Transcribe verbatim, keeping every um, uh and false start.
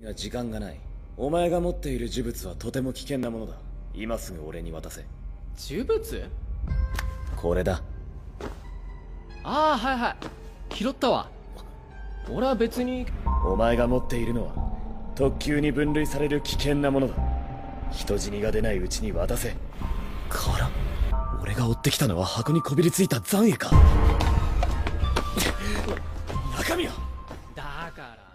が時間がない。お前が持っている呪物はとても危険なものだ。今すぐ俺に渡せ。 呪物？ これだ。 ああ、はいはい、拾ったわ。俺は別に。 お前が持っているのは特級に分類される危険なものだ。人死にが出ないうちに渡せ。から俺が追ってきたのは箱にこびりついた残影か。中身はだから